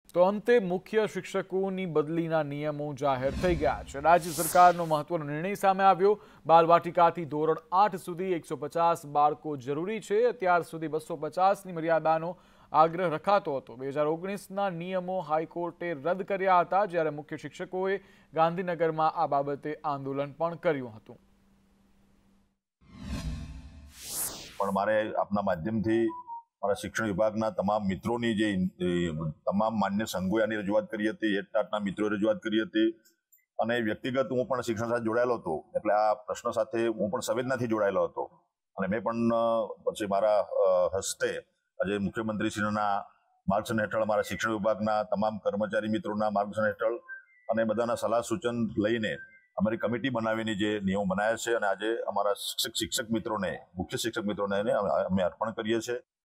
તો અંતે મુખ્ય શિક્ષકોની બદલીના નિયમો જાહેર થઈ ગયા છે। રાજ્ય સરકારનો મહત્વનો નિર્ણય સામે આવ્યો। બાલવાટિકાથી ધોરણ 8 સુધી 150 બાળકો જરૂરી છે। અત્યાર સુધી 250ની મર્યાદાનો આગ્રહ રખાતો હતો। 2019ના નિયમો હાઈકોર્ટે રદ કર્યા હતા, જ્યારે મુખ્ય શિક્ષકોએ ગાંધીનગરમાં આ બાબતે આંદોલન પણ કર્યું હતું। પણ મારે આપના માધ્યમથી મારા શિક્ષણ વિભાગના તમામ મિત્રોની જે તમામ માન્ય સંઘોએ આની રજૂઆત કરી હતી, એટના મિત્રોએ રજૂઆત કરી હતી અને વ્યક્તિગત હું પણ શિક્ષણ સાથે જોડાયેલો હતો, એટલે આ પ્રશ્ન સાથે હું પણ સંવેદનાથી જોડાયેલો હતો અને મેં પણ પછી મારા હસ્તે આજે મુખ્યમંત્રીશ્રીના માર્ગદર્શન હેઠળ મારા શિક્ષણ વિભાગના તમામ કર્મચારી મિત્રોના માર્ગદર્શન હેઠળ અને બધાના સલાહ સૂચન લઈને અમારી કમિટી બનાવીને જે નિયમો બનાવ્યા છે અને આજે અમારા શિક્ષક મિત્રોને, મુખ્ય શિક્ષક મિત્રોને અમે અર્પણ કરીએ છીએ।